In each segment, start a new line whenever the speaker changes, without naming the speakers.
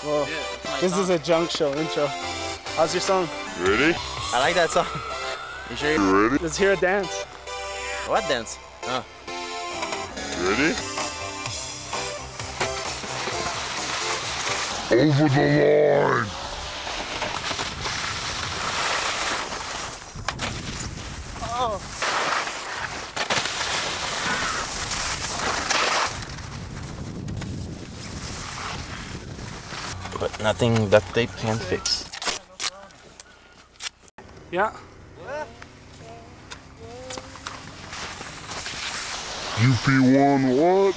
Well, this is a junk show intro. How's your song?
Ready?
I like that song. You sure?
You ready?
Let's hear a dance.
What dance? Oh.
Ready? Over the line!
Oh.
But nothing duct tape can fix.
Yeah.
UP1 what?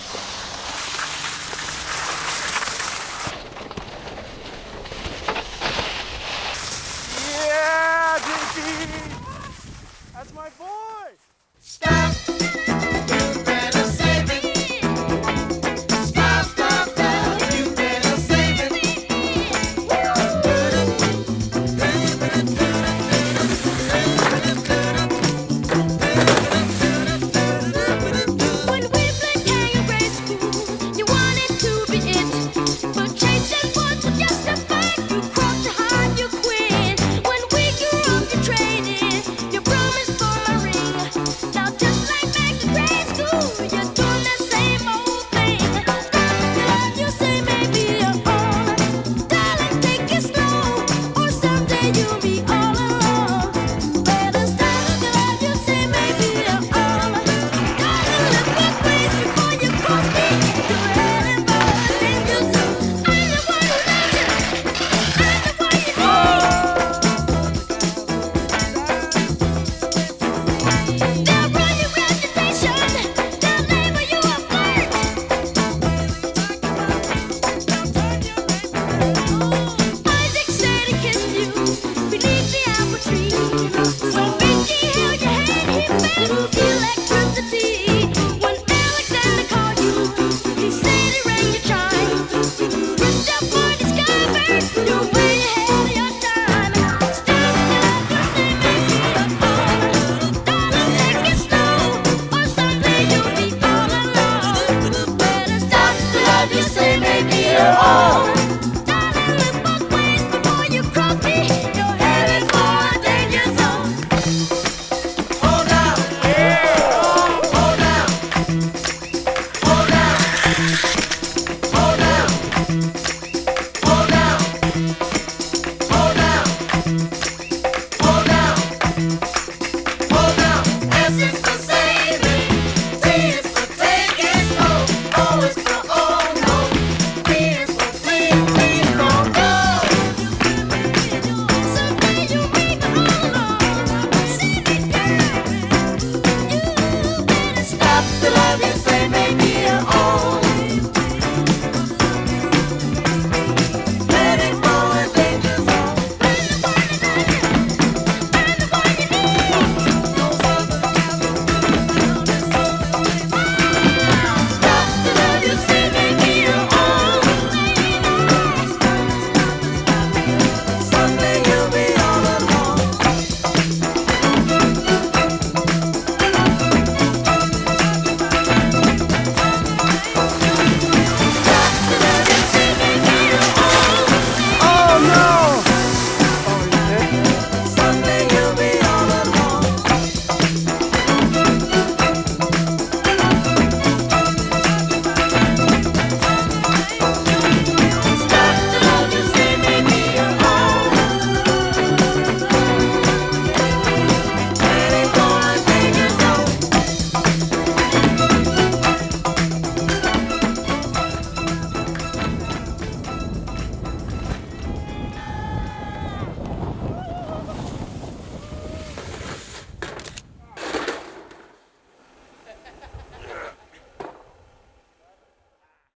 Yeah, JP! That's my boy!
Stop! You better save it. Stop, stop, stop. You better save it.
When we played kangaroo school, you wanted to be it, but chasing was just a fact. You crossed to hide, you quit. When we grew up, you traded your promise for a ring. Now just like back in grade school, you're doing the same old thing. Stop the love you say maybe you're all. Darling, take it slow, or someday you'll be all alone. Better stop the love you say maybe you're all. Darling, look both ways before you cross me. You're heading for a danger zone. I'm the one who loves you. I'm the one you need. They'll ruin your reputation. They'll label you a flirt. Isaac said he kissed you beneath the apple tree. When Vicky held your hand, he felt electricity. When Alexander called you, he said he rang your chime. Ripped up for discovered, you're way ahead of your time. Stop the love you say maybe you're all. Darling, take it slow, or someday you'll be all alone. Better stop the love you say maybe you're all. Darling, look both ways before you cross me. You're headed for a danger zone.
Hold up. Hold up. Hold up. Hold up.